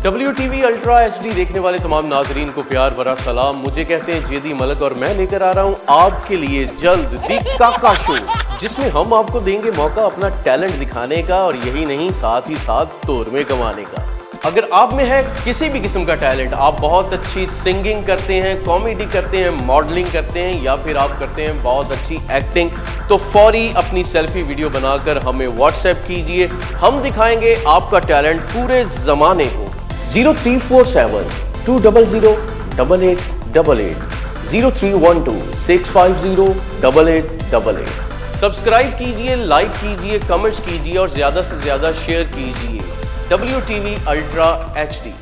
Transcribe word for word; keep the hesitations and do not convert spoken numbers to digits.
W T V ultra H D देखने वाले तमाम नाजरीन को प्यार भरा सलाम। मुझे कहते हैं जेदी मलक और मैं लेकर आ रहा हूँ आपके लिए जल्द दी काका शो, जिसमें हम आपको देंगे मौका अपना टैलेंट दिखाने का और यही नहीं साथ ही साथ तोर में कमाने का। अगर आप में है किसी भी किस्म का टैलेंट, आप बहुत अच्छी सिंगिंग करते हैं, कॉमेडी करते हैं, मॉडलिंग करते हैं या फिर आप करते हैं बहुत अच्छी एक्टिंग, तो फौरी अपनी सेल्फी वीडियो बनाकर हमें व्हाट्सएप कीजिए। हम दिखाएंगे आपका टैलेंट पूरे ज़माने को। Zero three four seven two double zero double eight double eight zero three one two six five zero double eight double eight. Subscribe कीजिए, लाइक कीजिए, कमेंट्स कीजिए और ज़्यादा से ज़्यादा शेयर कीजिए। W T V ultra H D.